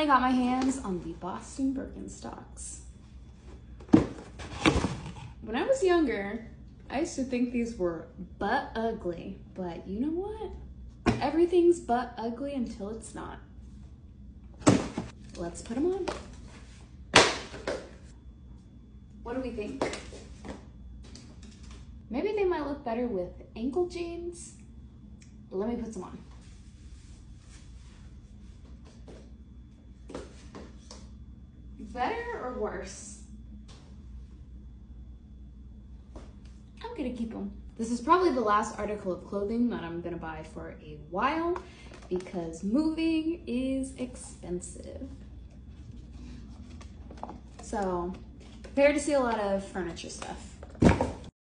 finally got my hands on the Boston Birkenstocks. When I was younger, I used to think these were butt ugly, but you know what? Everything's butt ugly until it's not. Let's put them on. What do we think? Maybe they might look better with ankle jeans. Let me put some on. Better or worse? I'm gonna keep them. This is probably the last article of clothing that I'm gonna buy for a while because moving is expensive. So, prepare to see a lot of furniture stuff.